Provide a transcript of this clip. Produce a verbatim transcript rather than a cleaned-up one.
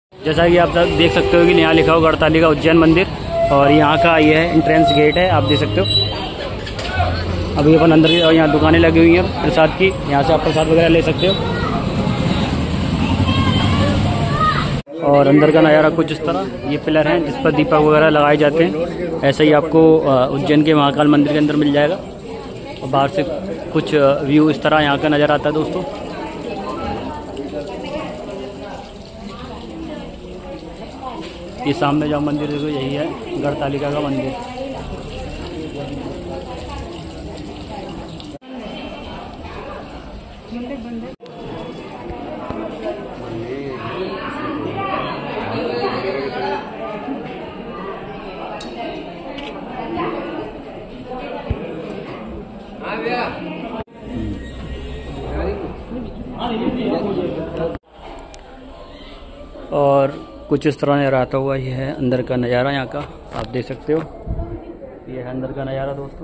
जैसा कि आप सब देख सकते हो कि यहाँ लिखा हो गढ़ताली का उज्जैन मंदिर, और यहाँ का ये है एंट्रेंस गेट है, आप देख सकते हो। अभी अपन अंदर की, और यहाँ दुकानें लगी हुई हैं प्रसाद की, यहाँ से आप प्रसाद वगैरह ले सकते हो। और अंदर का नज़ारा कुछ इस तरह, ये पिलर हैं जिस पर दीपक वगैरह लगाए जाते हैं। ऐसा ही आपको उज्जैन के महाकाल मंदिर के अंदर मिल जाएगा। और बाहर से कुछ व्यू इस तरह यहाँ का नज़र आता है दोस्तों। ये सामने जो मंदिर देखो, यही है गढ़तालिका का मंदिर। और कुछ इस तरह नज़र आता हुआ ये है अंदर का नज़ारा यहाँ का, आप देख सकते हो। ये है अंदर का नज़ारा दोस्तों।